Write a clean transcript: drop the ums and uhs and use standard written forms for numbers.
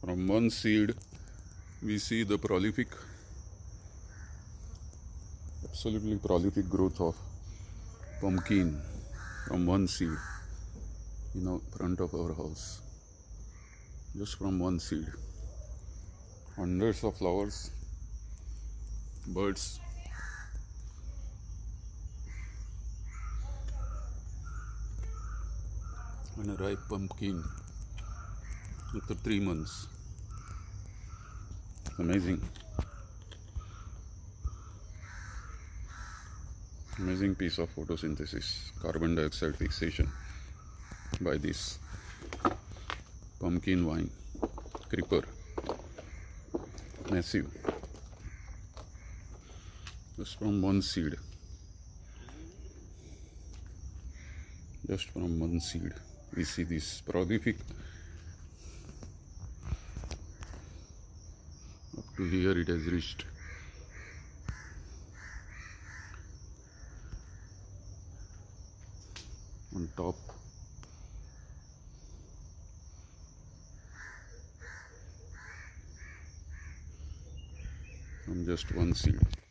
From one seed we see the absolutely prolific growth of pumpkin from one seed in front of our house. Just from one seed. Hundreds of flowers, birds, and a ripe pumpkin after 3 months. Amazing. Amazing piece of photosynthesis, carbon dioxide fixation by this pumpkin vine creeper. Massive. Just from one seed. Just from one seed we see this prolific. Up to here it has reached. On top from just one seed.